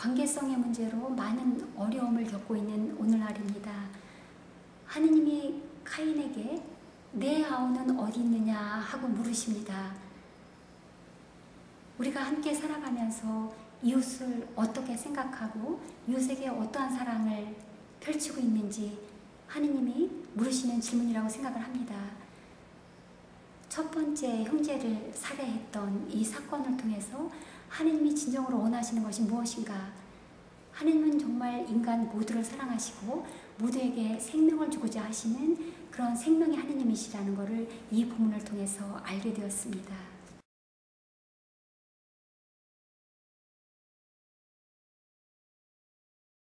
관계성의 문제로 많은 어려움을 겪고 있는 오늘날입니다. 하느님이 카인에게 내 아우는 어디 있느냐 하고 물으십니다. 우리가 함께 살아가면서 이웃을 어떻게 생각하고 이웃에게 어떠한 사랑을 펼치고 있는지 하느님이 물으시는 질문이라고 생각을 합니다. 첫 번째 형제를 살해했던 이 사건을 통해서 하느님이 진정으로 원하시는 것이 무엇인가? 하느님은 정말 인간 모두를 사랑하시고 모두에게 생명을 주고자 하시는 그런 생명의 하느님이시라는 것을 이 본문을 통해서 알게 되었습니다.